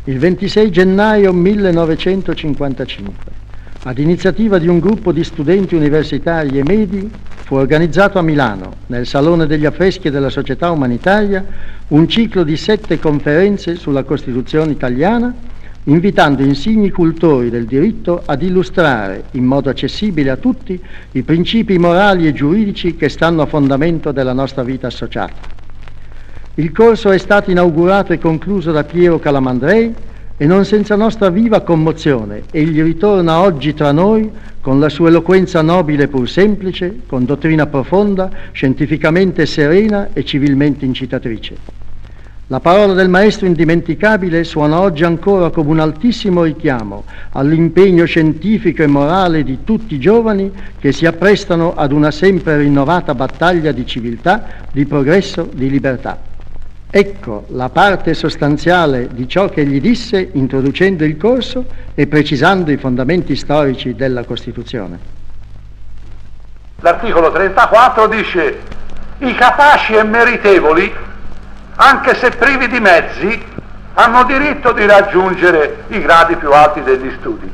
il 26 gennaio 1955, ad iniziativa di un gruppo di studenti universitari e medi, fu organizzato a Milano, nel Salone degli Affreschi della Società Umanitaria, un ciclo di 7 conferenze sulla Costituzione italiana, invitando insigni cultori del diritto ad illustrare in modo accessibile a tutti i principi morali e giuridici che stanno a fondamento della nostra vita associata. Il corso è stato inaugurato e concluso da Piero Calamandrei e non senza nostra viva commozione egli ritorna oggi tra noi con la sua eloquenza nobile pur semplice, con dottrina profonda, scientificamente serena e civilmente incitatrice. La parola del maestro indimenticabile suona oggi ancora come un altissimo richiamo all'impegno scientifico e morale di tutti i giovani che si apprestano ad una sempre rinnovata battaglia di civiltà, di progresso, di libertà. Ecco la parte sostanziale di ciò che egli disse introducendo il corso e precisando i fondamenti storici della Costituzione. L'articolo 34 dice: i capaci e meritevoli, anche se privi di mezzi, hanno diritto di raggiungere i gradi più alti degli studi.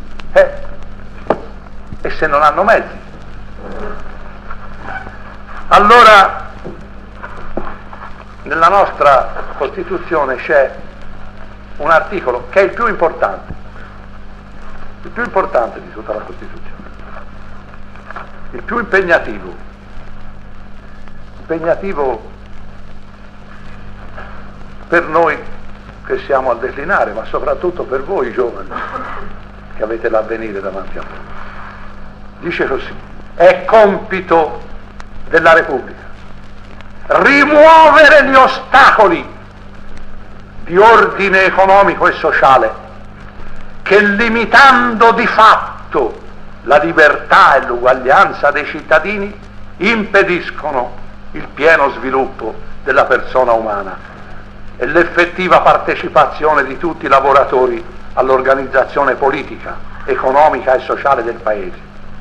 E se non hanno mezzi? Allora, nella nostra Costituzione c'è un articolo che è il più importante di tutta la Costituzione, il più impegnativo per noi che siamo al declinare, ma soprattutto per voi giovani che avete l'avvenire davanti a voi. Dice così: è compito della Repubblica rimuovere gli ostacoli di ordine economico e sociale che, limitando di fatto la libertà e l'uguaglianza dei cittadini, impediscono il pieno sviluppo della persona umana e l'effettiva partecipazione di tutti i lavoratori all'organizzazione politica, economica e sociale del Paese.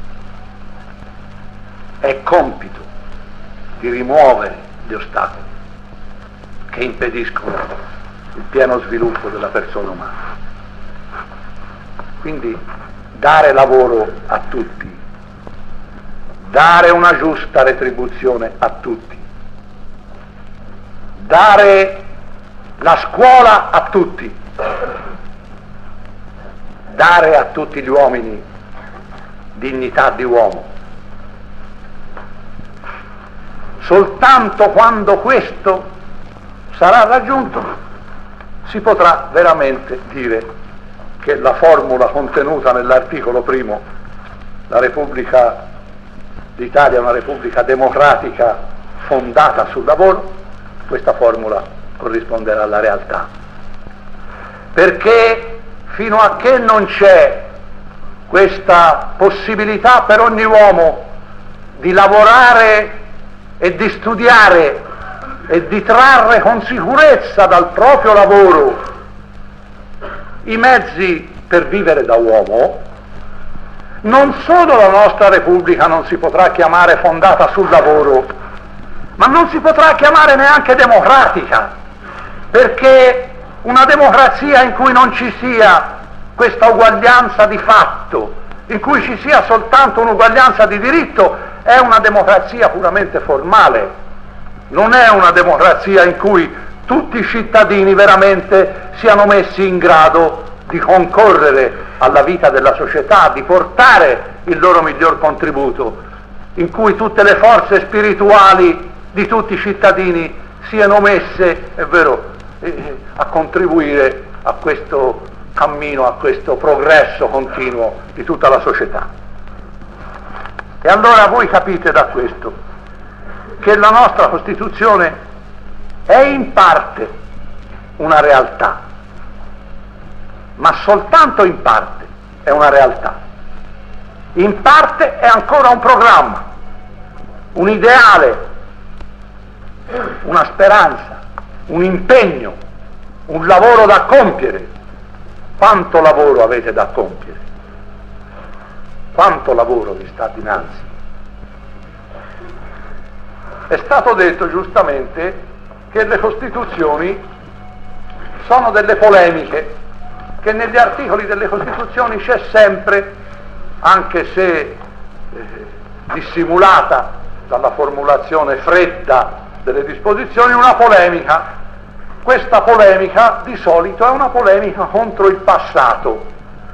È compito di rimuovere gli ostacoli che impediscono il pieno sviluppo della persona umana. Quindi dare lavoro a tutti, dare una giusta retribuzione a tutti, dare la scuola a tutti, dare a tutti gli uomini dignità di uomo. Soltanto quando questo sarà raggiunto si potrà veramente dire che la formula contenuta nell'articolo primo, la Repubblica d'Italia è una Repubblica democratica fondata sul lavoro, questa formula corrisponderà alla realtà. Perché fino a che non c'è questa possibilità per ogni uomo di lavorare e di studiare e di trarre con sicurezza dal proprio lavoro i mezzi per vivere da uomo, non solo la nostra Repubblica non si potrà chiamare fondata sul lavoro, ma non si potrà chiamare neanche democratica, perché una democrazia in cui non ci sia questa uguaglianza di fatto, in cui ci sia soltanto un'uguaglianza di diritto, è una democrazia puramente formale, non è una democrazia in cui tutti i cittadini veramente siano messi in grado di concorrere alla vita della società, di portare il loro miglior contributo, in cui tutte le forze spirituali di tutti i cittadini siano messe, è vero, a contribuire a questo cammino, a questo progresso continuo di tutta la società. E allora voi capite da questo che la nostra Costituzione è in parte una realtà, ma soltanto in parte è una realtà. In parte è ancora un programma, un ideale, una speranza, un impegno, un lavoro da compiere. Quanto lavoro avete da compiere? Quanto lavoro vi sta dinanzi? È stato detto giustamente che le Costituzioni sono delle polemiche che negli articoli delle Costituzioni c'è sempre, anche se dissimulata dalla formulazione fredda delle disposizioni, una polemica. Questa polemica di solito è una polemica contro il passato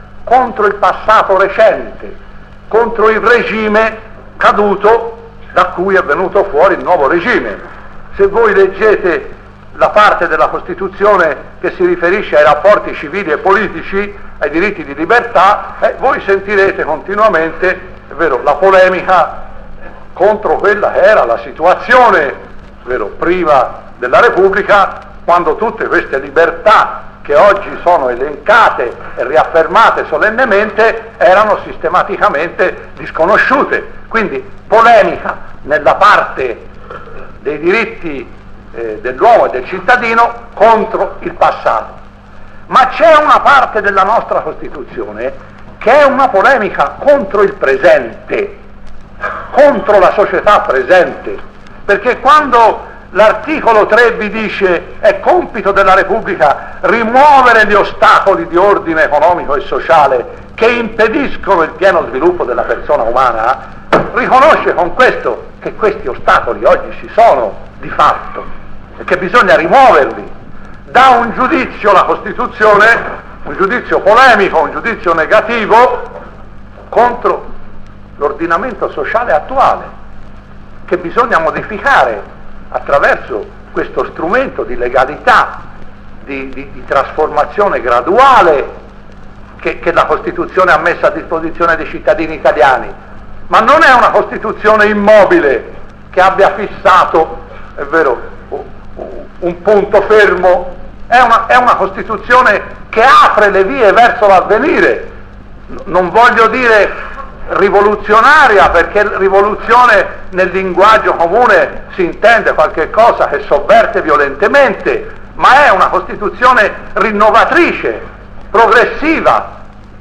recente, contro il regime caduto da cui è venuto fuori il nuovo regime. Se voi leggete la parte della Costituzione che si riferisce ai rapporti civili e politici, ai diritti di libertà, voi sentirete continuamente, è vero, la polemica contro quella che era la situazione, è vero, prima della Repubblica, quando tutte queste libertà che oggi sono elencate e riaffermate solennemente erano sistematicamente disconosciute. Quindi polemica nella parte dei diritti dell'uomo e del cittadino contro il passato. Ma c'è una parte della nostra Costituzione che è una polemica contro il presente, contro la società presente, perché quando l'articolo 3 vi dice è compito della Repubblica rimuovere gli ostacoli di ordine economico e sociale che impediscono il pieno sviluppo della persona umana, riconosce con questo che questi ostacoli oggi ci sono di fatto e che bisogna rimuoverli. Dà un giudizio la Costituzione, un giudizio polemico, un giudizio negativo contro l'ordinamento sociale attuale, che bisogna modificare attraverso questo strumento di legalità, di trasformazione graduale che la Costituzione ha messo a disposizione dei cittadini italiani. Ma non è una Costituzione immobile che abbia fissato, è vero, un punto fermo, è una Costituzione che apre le vie verso l'avvenire. Non voglio dire rivoluzionaria, perché rivoluzione nel linguaggio comune si intende qualche cosa che sovverte violentemente, ma è una Costituzione rinnovatrice, progressiva,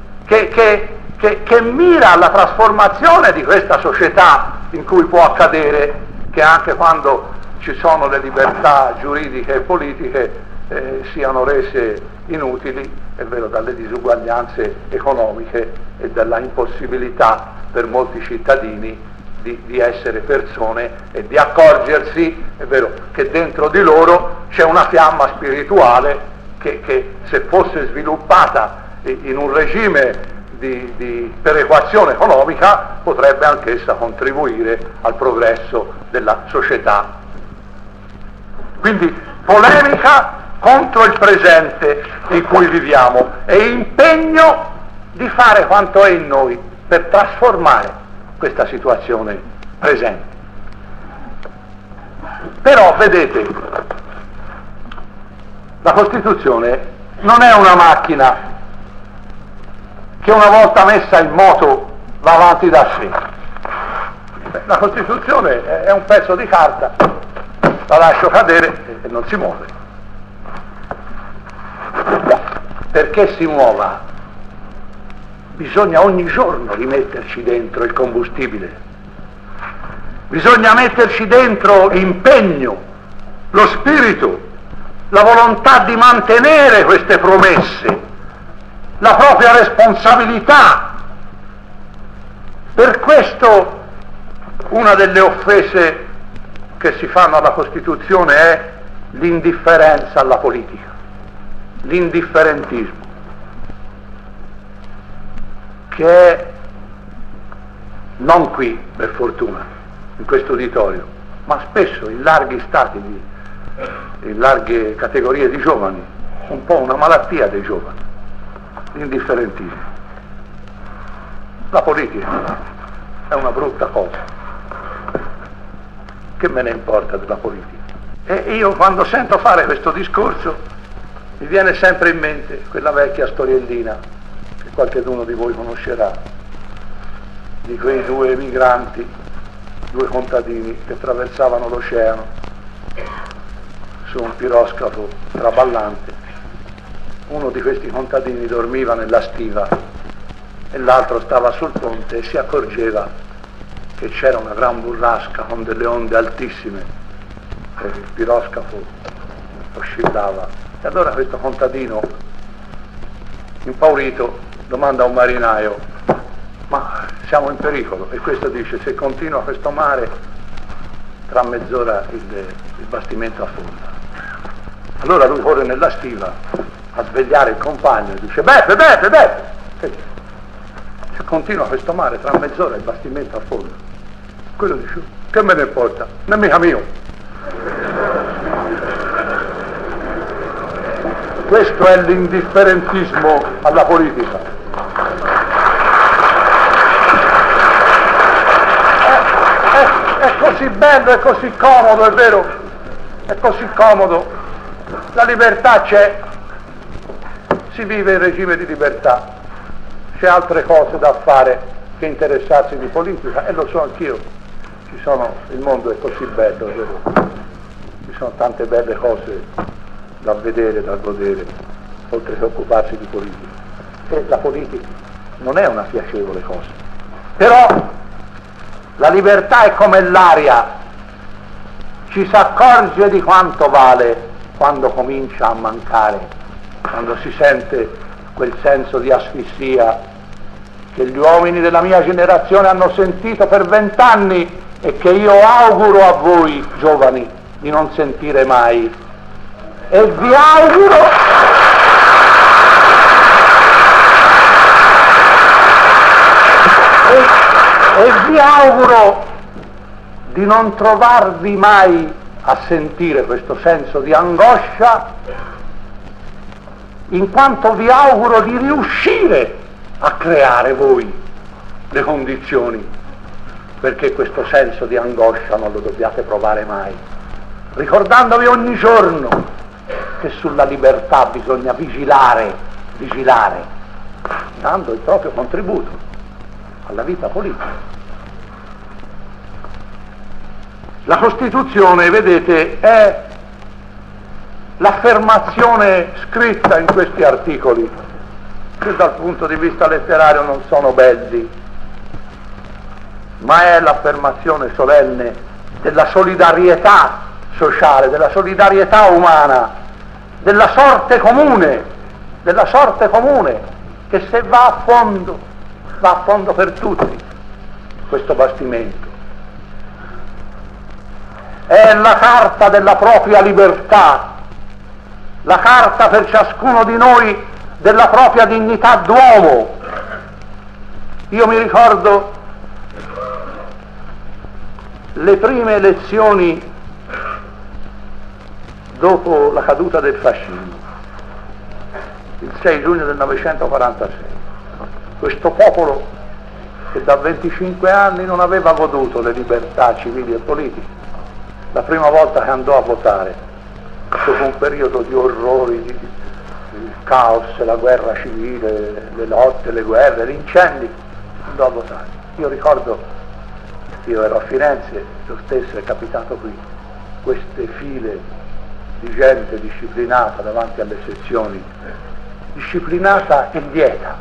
che mira alla trasformazione di questa società in cui può accadere che anche quando ci sono le libertà giuridiche e politiche siano rese inutili, è vero, dalle disuguaglianze economiche e dalla impossibilità per molti cittadini di essere persone e di accorgersi, è vero, che dentro di loro c'è una fiamma spirituale che se fosse sviluppata in un regime di perequazione economica potrebbe anch'essa contribuire al progresso della società. Quindi polemica contro il presente in cui viviamo e impegno di fare quanto è in noi per trasformare questa situazione presente. Però vedete, la Costituzione non è una macchina che una volta messa in moto va avanti da sé. La Costituzione è un pezzo di carta, la lascio cadere e non si muove. Perché si muova bisogna ogni giorno rimetterci dentro il combustibile, bisogna metterci dentro l'impegno, lo spirito, la volontà di mantenere queste promesse, la propria responsabilità. Per questo una delle offese che si fanno alla Costituzione è l'indifferenza alla politica, l'indifferentismo, che è non qui, per fortuna, in questo uditorio, ma spesso in larghi stati, in larghe categorie di giovani, un po' una malattia dei giovani, l'indifferentismo. La politica è una brutta cosa, che me ne importa della politica? E io quando sento fare questo discorso mi viene sempre in mente quella vecchia storiellina che qualcheduno di voi conoscerà, di quei due emigranti, due contadini che attraversavano l'oceano su un piroscafo traballante. Uno di questi contadini dormiva nella stiva e l'altro stava sul ponte e si accorgeva che c'era una gran burrasca con delle onde altissime e il piroscafo oscillava. E allora questo contadino impaurito, domanda a un marinaio: ma siamo in pericolo? E questo dice: se continua questo mare, tra mezz'ora il bastimento affonda. Allora lui corre nella stiva a svegliare il compagno e dice: Beppe, Beppe, Beppe, se continua questo mare, tra mezz'ora il bastimento affonda. Quello dice: che me ne importa, non è mica mio. Questo è l'indifferentismo alla politica. È così bello, è così comodo, è vero, è così comodo. La libertà c'è, si vive in regime di libertà, c'è altre cose da fare che interessarsi di politica, e lo so anch'io. Il mondo è così bello, è vero? Ci sono tante belle cose da vedere, da godere, oltre che occuparsi di politica. E la politica non è una piacevole cosa, però la libertà è come l'aria, ci si accorge di quanto vale quando comincia a mancare, quando si sente quel senso di asfissia che gli uomini della mia generazione hanno sentito per 20 anni e che io auguro a voi giovani di non sentire mai. E vi auguro di non trovarvi mai a sentire questo senso di angoscia, in quanto vi auguro di riuscire a creare voi le condizioni perché questo senso di angoscia non lo dobbiate provare mai, ricordandovi ogni giorno che sulla libertà bisogna vigilare, dando il proprio contributo alla vita politica. La Costituzione, vedete, è l'affermazione scritta in questi articoli, che dal punto di vista letterario non sono belli, ma è l'affermazione solenne della solidarietà sociale, della solidarietà umana, della sorte comune, che se va a fondo per tutti questo bastimento. È la carta della propria libertà, la carta per ciascuno di noi della propria dignità d'uomo. Io mi ricordo le prime elezioni dopo la caduta del fascismo, il 6 giugno del 1946. Questo popolo che da 25 anni non aveva goduto le libertà civili e politiche, la prima volta che andò a votare, dopo un periodo di orrori, il caos, la guerra civile, le lotte, le guerre, gli incendi, andò a votare. Io ricordo, io ero a Firenze, lo stesso è capitato qui, queste file di gente disciplinata davanti alle sezioni, disciplinata e lieta,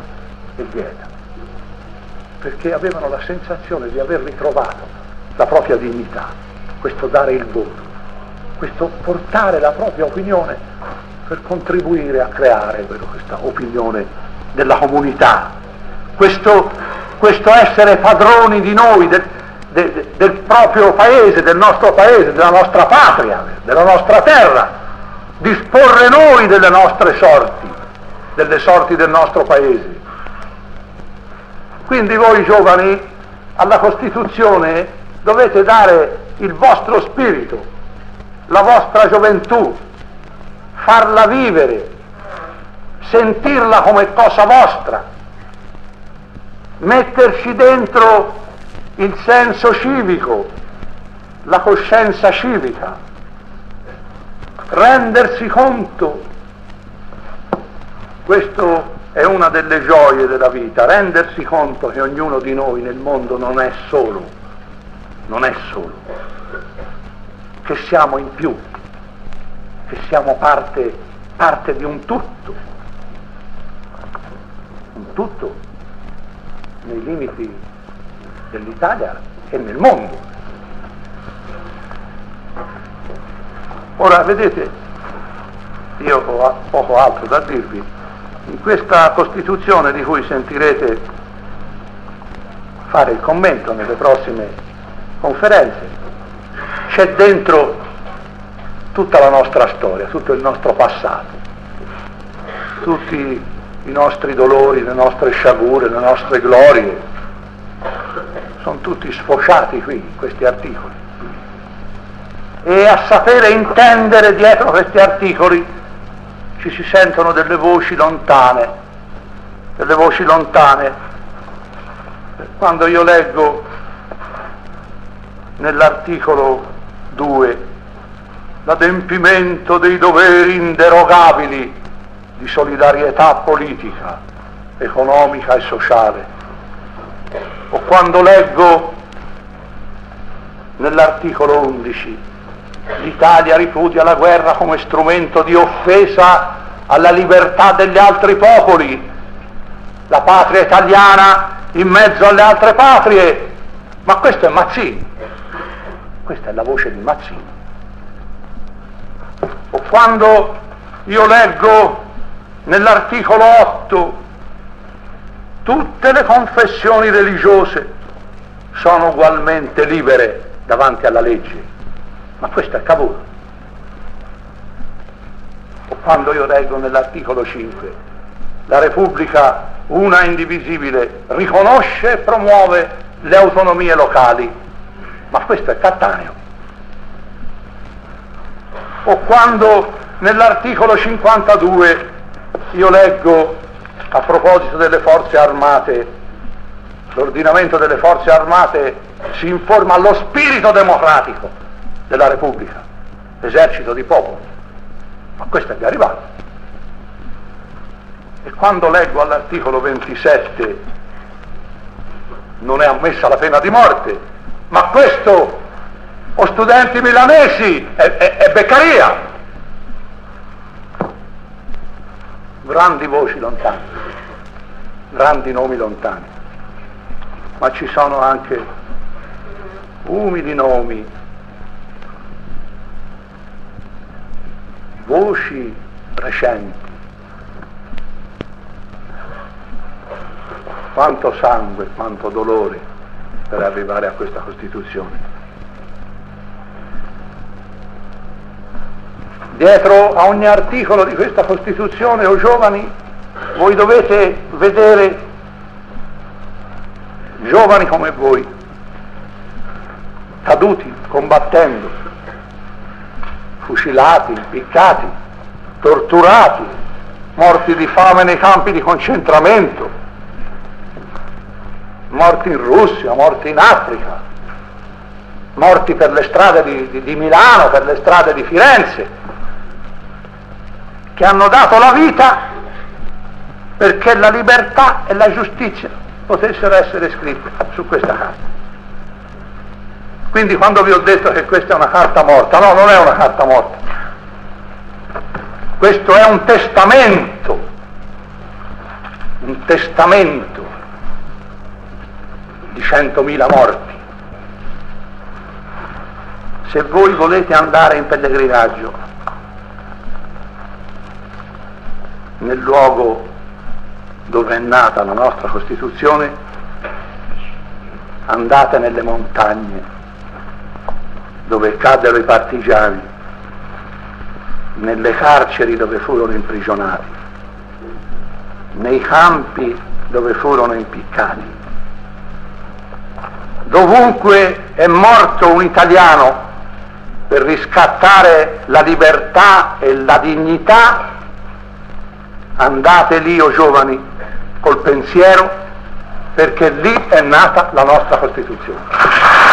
perché avevano la sensazione di aver ritrovato la propria dignità, questo dare il voto, questo portare la propria opinione per contribuire a creare questa opinione della comunità, questo essere padroni di noi, del proprio paese, del nostro paese, della nostra patria, della nostra terra, disporre noi delle nostre sorti, delle sorti del nostro paese. Quindi voi giovani alla Costituzione dovete dare il vostro spirito, la vostra gioventù, farla vivere, sentirla come cosa vostra, metterci dentro il senso civico, la coscienza civica, rendersi conto, questo è una delle gioie della vita, rendersi conto che ognuno di noi nel mondo non è solo, che siamo in più, che siamo parte di un tutto nei limiti dell'Italia e nel mondo. Ora vedete, io ho poco altro da dirvi, In questa Costituzione, di cui sentirete fare il commento nelle prossime conferenze, c'è dentro tutta la nostra storia, tutto il nostro passato, tutti i nostri dolori, le nostre sciagure, le nostre glorie, sono tutti sfociati qui in questi articoli. E a sapere intendere dietro questi articoli ci si sentono delle voci lontane. Quando io leggo nell'articolo 2 l'adempimento dei doveri inderogabili di solidarietà politica, economica e sociale, o quando leggo nell'articolo 11 l'Italia ripudia la guerra come strumento di offesa alla libertà degli altri popoli, la patria italiana in mezzo alle altre patrie, ma questo è Mazzini, questa è la voce di Mazzini. O quando io leggo nell'articolo 8 tutte le confessioni religiose sono ugualmente libere davanti alla legge, ma questo è Cavour. O quando io leggo nell'articolo 5 la Repubblica una e indivisibile riconosce e promuove le autonomie locali, ma questo è Cattaneo. O quando nell'articolo 52 io leggo, a proposito delle forze armate, l'ordinamento delle forze armate si informa allo spirito democratico della Repubblica, esercito di popolo, ma questo è Garibaldi. E quando leggo all'articolo 27 non è ammessa la pena di morte, ma questo, o studenti milanesi, è Beccaria. Grandi voci lontane, grandi nomi lontani, ma ci sono anche umili nomi, voci recenti. Quanto sangue, quanto dolore per arrivare a questa Costituzione. Dietro a ogni articolo di questa Costituzione, o giovani, voi dovete vedere giovani come voi, caduti combattendo, fucilati, impiccati, torturati, morti di fame nei campi di concentramento, morti in Russia, morti in Africa, morti per le strade di Milano, per le strade di Firenze, che hanno dato la vita perché la libertà e la giustizia potessero essere scritte su questa carta. Quindi quando vi ho detto che questa è una carta morta, no, non è una carta morta, questo è un testamento di 100.000 morti. Se voi volete andare in pellegrinaggio nel luogo dove è nata la nostra Costituzione, andate nelle montagne dove caddero i partigiani, nelle carceri dove furono imprigionati, nei campi dove furono impiccati. Dovunque è morto un italiano per riscattare la libertà e la dignità, andate lì, o giovani, col pensiero, perché lì è nata la nostra Costituzione.